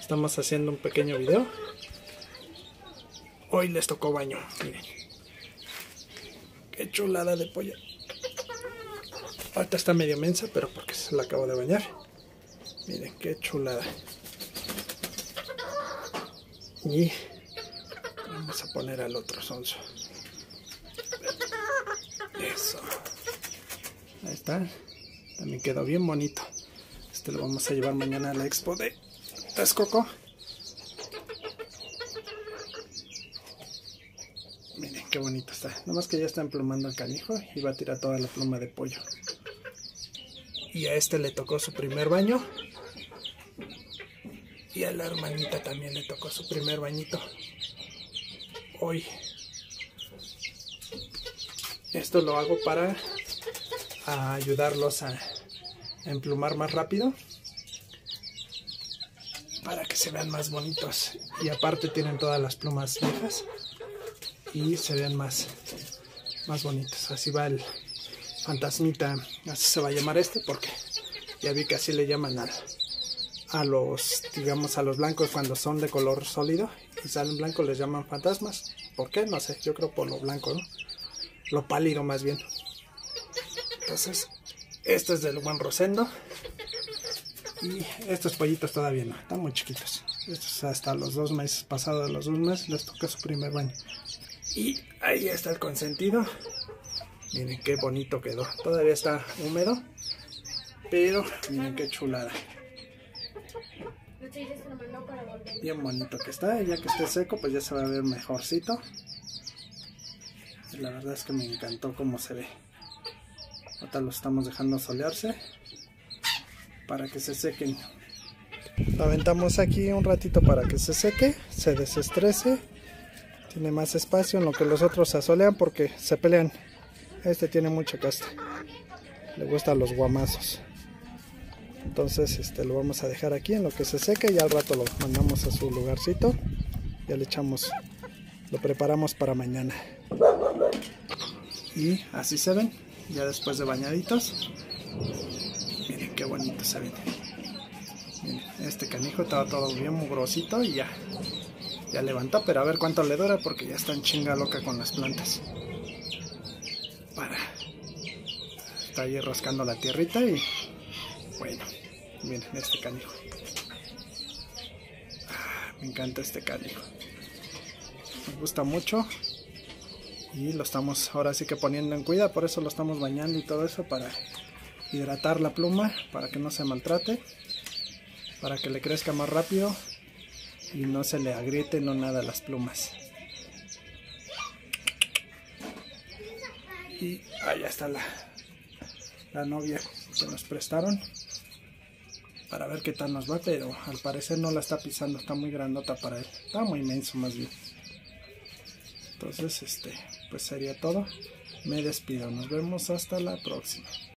Estamos haciendo un pequeño video. Hoy les tocó baño, miren. Qué chulada de pollo. Ahorita está medio mensa, pero porque se la acabo de bañar. Miren, qué chulada. Y vamos a poner al otro sonso. Eso. Ahí está. También quedó bien bonito. Este lo vamos a llevar mañana a la expo de Texcoco. Miren qué bonito está. Nomás que ya está emplumando el canijo y va a tirar toda la pluma de pollo. Y a este le tocó su primer baño. Y a la hermanita también le tocó su primer bañito hoy. Esto lo hago para ayudarlos a emplumar más rápido, para que se vean más bonitos. Y aparte tienen todas las plumas viejas y se vean más bonitos. Así va el fantasmita, así se va a llamar este, porque ya vi que así le llaman a los, digamos, a los blancos cuando son de color sólido y salen blancos, les llaman fantasmas. ¿Por qué? No sé, yo creo por lo blanco, ¿no? Lo pálido más bien. Entonces, este es del buen Rosendo. Y estos pollitos todavía no, están muy chiquitos. Estos hasta los 2 meses, pasados los 2 meses, les toca su primer baño. Y ahí está el consentido. Miren qué bonito quedó. Todavía está húmedo, pero miren qué chulada. Bien bonito que está. Y ya que esté seco, pues ya se va a ver mejorcito. Y la verdad es que me encantó cómo se ve. Ahorita lo estamos dejando solearse para que se sequen. Lo aventamos aquí un ratito para que se seque, se desestrese. Tiene más espacio en lo que los otros se asolean porque se pelean. Este tiene mucha casta, le gustan los guamazos. Entonces lo vamos a dejar aquí en lo que se seque y al rato lo mandamos a su lugarcito. Ya le echamos, lo preparamos para mañana. Y así se ven, ya después de bañaditos. Miren qué bonito se ven. Miren, este canijo estaba todo bien mugrosito y ya levantó, pero a ver cuánto le dura porque ya está en chinga loca con las plantas. Está ahí rascando la tierrita y bueno, miren este canijo. Me encanta este canijo. Me gusta mucho. Y lo estamos ahora sí que poniendo en cuidado, por eso lo estamos bañando y todo eso, para hidratar la pluma, para que no se maltrate, para que le crezca más rápido y no se le agriete no nada las plumas. Y allá está la novia que nos prestaron para ver qué tal nos va, pero al parecer no la está pisando, está muy grandota para él, está muy inmenso más bien. Entonces pues sería todo. Me despido, nos vemos hasta la próxima.